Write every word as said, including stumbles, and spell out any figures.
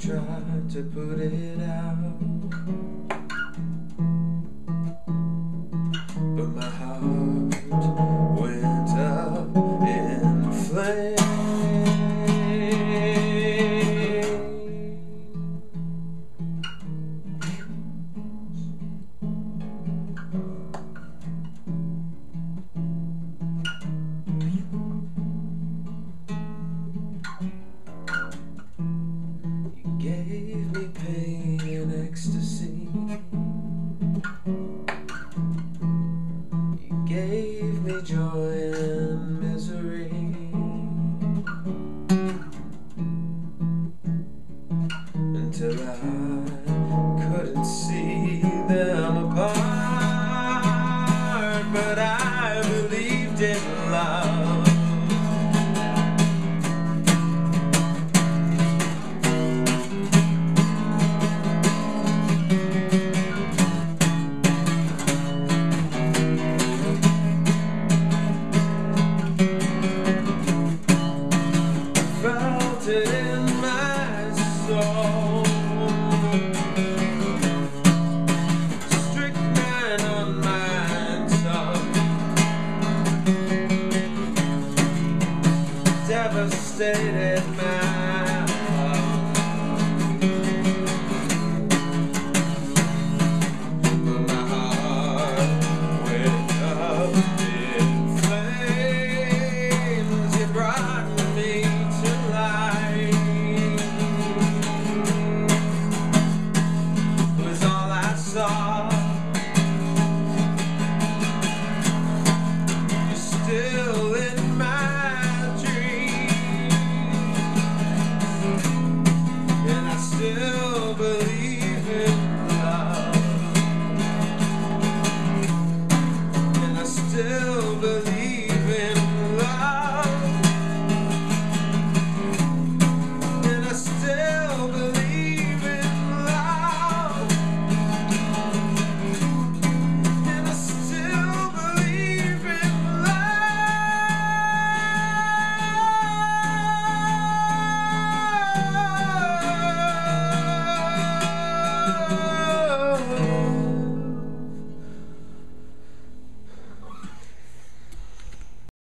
tried to put it out, but my heart went up in flames. You gave me pain and ecstasy. You gave me joy and misery, until I couldn't see them apart. But I believed in love. Felt it in my soul, strychnine on my tongue, devastated my